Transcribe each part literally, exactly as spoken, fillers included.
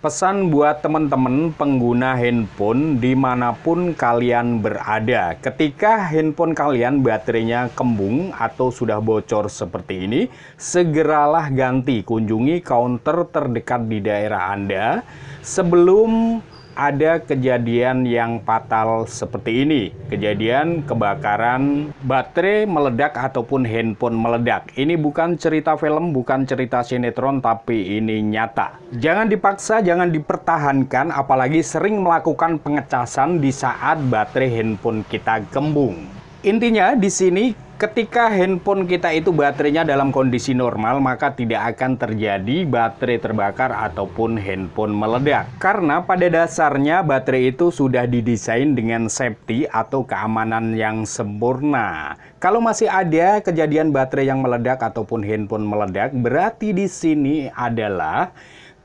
Pesan buat teman-teman pengguna handphone dimanapun kalian berada. Ketika handphone kalian baterainya kembung atau sudah bocor seperti ini, segeralah ganti. Kunjungi counter terdekat di daerah Anda sebelum ada kejadian yang fatal seperti ini. Kejadian kebakaran baterai meledak ataupun handphone meledak. Ini bukan cerita film, bukan cerita sinetron, tapi ini nyata. Jangan dipaksa, jangan dipertahankan, apalagi sering melakukan pengecasan di saat baterai handphone kita kembung. Intinya di sini, ketika handphone kita itu baterainya dalam kondisi normal, maka tidak akan terjadi baterai terbakar ataupun handphone meledak. Karena pada dasarnya baterai itu sudah didesain dengan safety atau keamanan yang sempurna. Kalau masih ada kejadian baterai yang meledak ataupun handphone meledak, berarti di sini adalah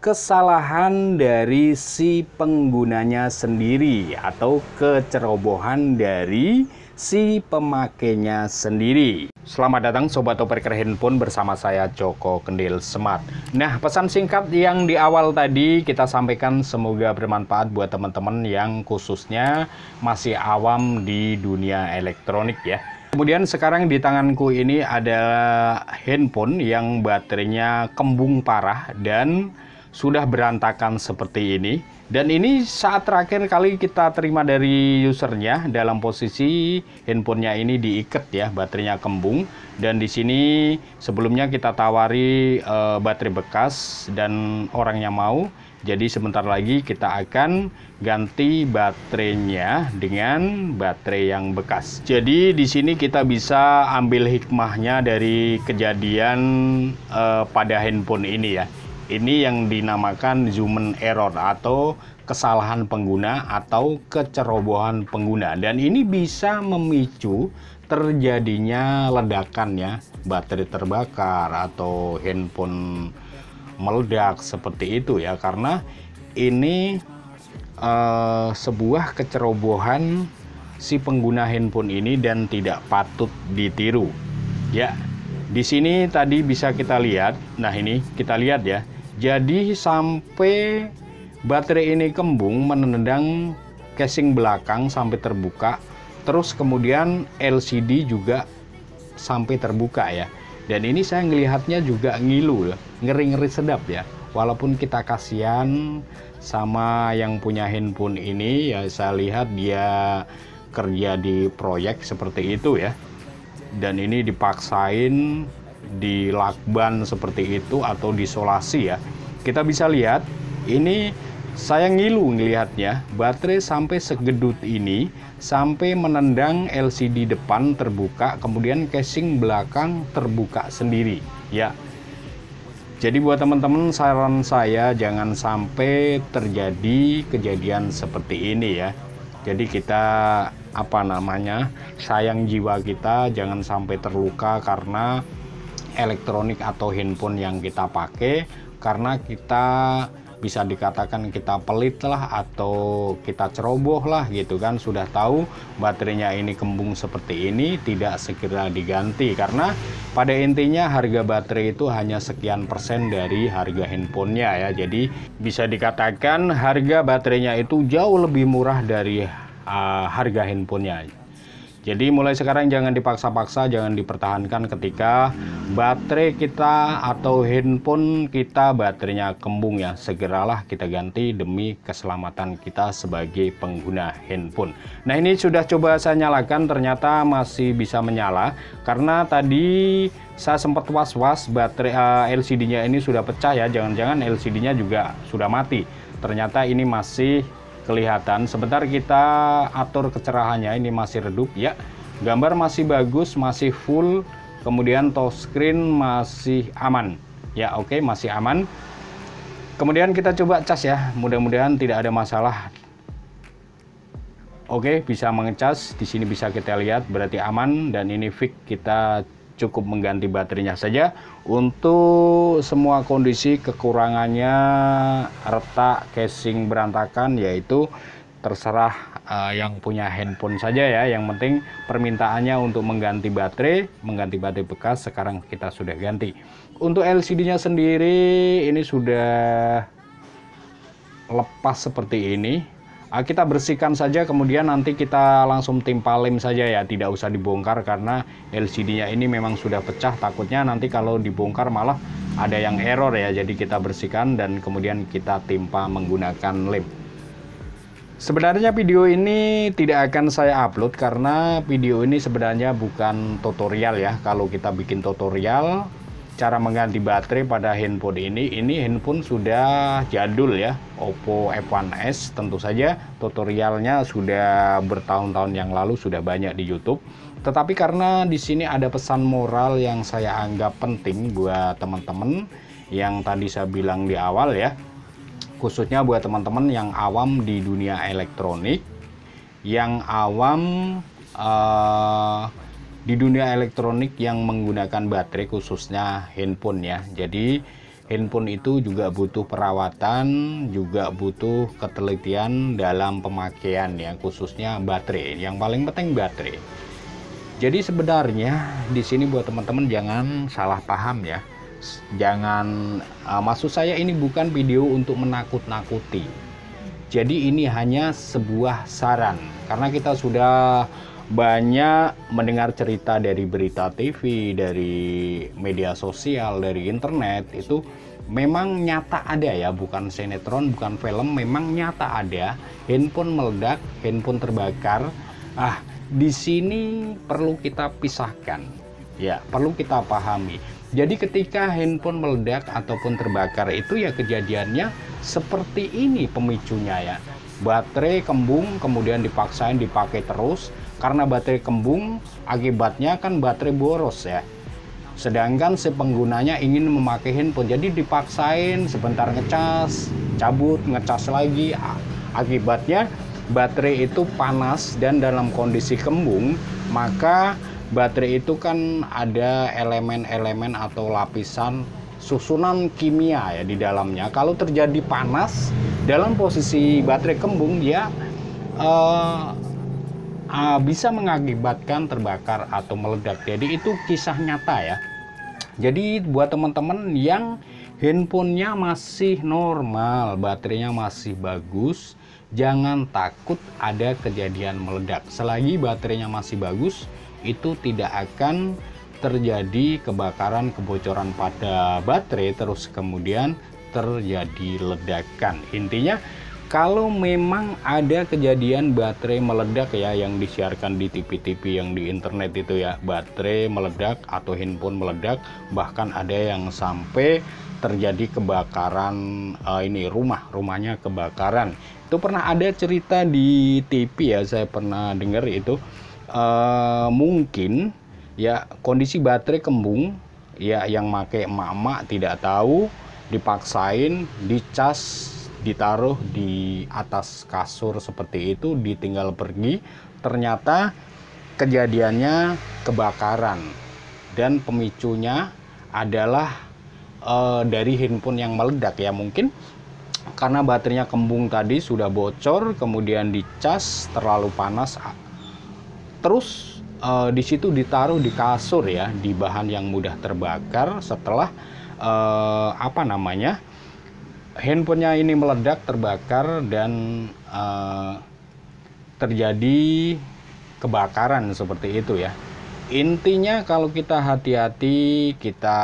kesalahan dari si penggunanya sendiri atau kecerobohan dari si pemakainya sendiri. Selamat datang Sobat Opreker Handphone bersama saya Joko Kendil Smart. Nah, pesan singkat yang di awal tadi kita sampaikan semoga bermanfaat buat teman-teman yang khususnya masih awam di dunia elektronik ya. Kemudian sekarang di tanganku ini ada handphone yang baterainya kembung parah dan sudah berantakan seperti ini. Dan ini saat terakhir kali kita terima dari usernya dalam posisi handphonenya ini diikat ya, baterainya kembung. Dan di sini sebelumnya kita tawari e, baterai bekas dan orangnya mau. Jadi sebentar lagi kita akan ganti baterainya dengan baterai yang bekas. Jadi di sini kita bisa ambil hikmahnya dari kejadian e, pada handphone ini ya. Ini yang dinamakan human error atau kesalahan pengguna atau kecerobohan pengguna. Dan ini bisa memicu terjadinya ledakan ya, baterai terbakar atau handphone meledak seperti itu ya. Karena ini eh, sebuah kecerobohan si pengguna handphone ini dan tidak patut ditiru ya. Di sini tadi bisa kita lihat, nah ini kita lihat ya. Jadi sampai baterai ini kembung menendang casing belakang sampai terbuka. Terus kemudian L C D juga sampai terbuka ya. Dan ini saya ngelihatnya juga ngilu, ngeri-ngeri sedap ya. Walaupun kita kasihan sama yang punya handphone ini ya, saya lihat dia kerja di proyek seperti itu ya. Dan ini dipaksain di lakban seperti itu atau disolasi ya. Kita bisa lihat ini saya ngilu ngelihatnya, baterai sampai segedut ini sampai menendang L C D depan terbuka, kemudian casing belakang terbuka sendiri ya. Jadi buat teman-teman saran saya jangan sampai terjadi kejadian seperti ini ya. Jadi kita apa namanya sayang jiwa kita jangan sampai terluka karena elektronik atau handphone yang kita pakai, karena kita bisa dikatakan kita pelit lah atau kita ceroboh lah gitu kan. Sudah tahu baterainya ini kembung seperti ini, tidak segera diganti karena pada intinya harga baterai itu hanya sekian persen dari harga handphonenya ya. Jadi bisa dikatakan harga baterainya itu jauh lebih murah dari uh, harga handphonenya. Jadi mulai sekarang jangan dipaksa-paksa, jangan dipertahankan ketika baterai kita atau handphone kita baterainya kembung ya. Segeralah kita ganti demi keselamatan kita sebagai pengguna handphone. Nah ini sudah coba saya nyalakan, ternyata masih bisa menyala. Karena tadi saya sempat was-was baterai uh, L C D-nya ini sudah pecah ya. Jangan-jangan L C D-nya juga sudah mati. Ternyata ini masih kelihatan. Sebentar kita atur kecerahannya, ini masih redup ya. Gambar masih bagus, masih full. Kemudian touchscreen masih aman ya. Oke, masih aman. Kemudian kita coba cas ya, mudah-mudahan tidak ada masalah. Oke, bisa mengecas. Di sini bisa kita lihat berarti aman dan ini fix. Kita cukup mengganti baterainya saja. Untuk semua kondisi kekurangannya, retak, casing berantakan, yaitu terserah uh, yang punya handphone saja ya. Yang penting permintaannya untuk mengganti baterai, mengganti baterai bekas, sekarang kita sudah ganti. Untuk L C D-nya sendiri ini sudah lepas seperti ini. Uh, kita bersihkan saja, kemudian nanti kita langsung timpa lem saja ya, tidak usah dibongkar karena L C D-nya ini memang sudah pecah. Takutnya nanti kalau dibongkar malah ada yang error ya. Jadi kita bersihkan dan kemudian kita timpa menggunakan lem. Sebenarnya video ini tidak akan saya upload karena video ini sebenarnya bukan tutorial ya. Kalau kita bikin tutorial cara mengganti baterai pada handphone ini, ini handphone sudah jadul ya, Oppo F satu S. Tentu saja tutorialnya sudah bertahun-tahun yang lalu, sudah banyak di YouTube. Tetapi karena di sini ada pesan moral yang saya anggap penting buat teman-teman yang tadi saya bilang di awal ya, khususnya buat teman-teman yang awam di dunia elektronik, yang awam uh, di dunia elektronik yang menggunakan baterai, khususnya handphone ya. Jadi handphone itu juga butuh perawatan, juga butuh ketelitian dalam pemakaian ya, khususnya baterai. Yang paling penting baterai. Jadi sebenarnya di sini buat teman-teman jangan salah paham ya. Jangan, uh, maksud saya ini bukan video untuk menakut-nakuti. Jadi ini hanya sebuah saran, karena kita sudah banyak mendengar cerita dari berita T V, dari media sosial, dari internet. Itu memang nyata ada ya, bukan sinetron, bukan film, memang nyata ada handphone meledak, handphone terbakar. Ah, di sini perlu kita pisahkan ya, perlu kita pahami. Jadi ketika handphone meledak ataupun terbakar itu ya kejadiannya seperti ini pemicunya ya. Baterai kembung, kemudian dipaksain dipakai terus. Karena baterai kembung, akibatnya kan baterai boros ya. Sedangkan si penggunanya ingin memakai handphone, jadi dipaksain sebentar ngecas, cabut, ngecas lagi. Akibatnya baterai itu panas dan dalam kondisi kembung, maka baterai itu kan ada elemen-elemen atau lapisan susunan kimia ya di dalamnya. Kalau terjadi panas dalam posisi baterai kembung, ya uh, uh, bisa mengakibatkan terbakar atau meledak. Jadi itu kisah nyata ya. Jadi buat teman-teman yang handphonenya masih normal, baterainya masih bagus, jangan takut ada kejadian meledak. Selagi baterainya masih bagus, itu tidak akan terjadi kebakaran, kebocoran pada baterai terus kemudian terjadi ledakan. Intinya kalau memang ada kejadian baterai meledak ya, yang disiarkan di T V-T V, yang di internet itu ya, baterai meledak atau handphone meledak, bahkan ada yang sampai terjadi kebakaran, uh, ini rumah rumahnya kebakaran. Itu pernah ada cerita di T V ya, saya pernah dengar itu. Uh, mungkin ya kondisi baterai kembung ya, yang pakai emak-emak tidak tahu, dipaksain dicas, ditaruh di atas kasur seperti itu, ditinggal pergi, ternyata kejadiannya kebakaran dan pemicunya adalah uh, dari handphone yang meledak ya. Mungkin karena baterainya kembung tadi sudah bocor, kemudian dicas terlalu panas, terus uh, di situ ditaruh di kasur ya, di bahan yang mudah terbakar. Setelah uh, apa namanya handphonenya ini meledak, terbakar, dan uh, terjadi kebakaran seperti itu ya. Intinya kalau kita hati-hati, kita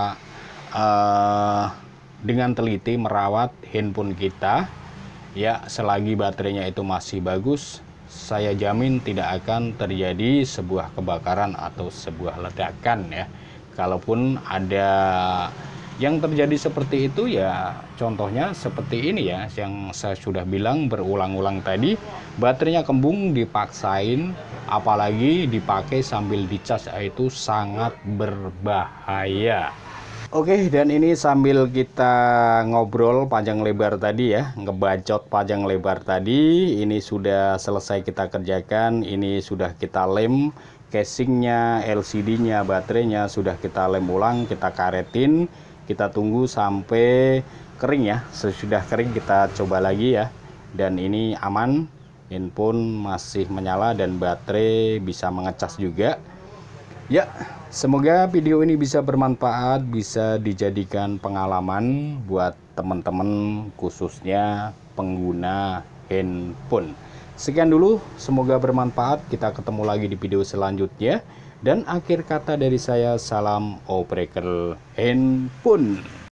uh, dengan teliti merawat handphone kita ya, selagi baterainya itu masih bagus, saya jamin tidak akan terjadi sebuah kebakaran atau sebuah ledakan ya. Kalaupun ada yang terjadi seperti itu ya, contohnya seperti ini ya, yang saya sudah bilang berulang-ulang tadi, baterainya kembung dipaksain, apalagi dipakai sambil dicas, itu sangat berbahaya. Oke, dan ini sambil kita ngobrol panjang lebar tadi ya, ngebacot panjang lebar tadi, ini sudah selesai kita kerjakan. Ini sudah kita lem casingnya, L C D-nya, baterainya sudah kita lem ulang, kita karetin. Kita tunggu sampai kering ya. Sesudah kering kita coba lagi ya. Dan ini aman, handphone masih menyala dan baterai bisa mengecas juga. Ya, semoga video ini bisa bermanfaat, bisa dijadikan pengalaman buat teman-teman khususnya pengguna handphone. Sekian dulu, semoga bermanfaat. Kita ketemu lagi di video selanjutnya. Dan akhir kata dari saya, salam operator handphone.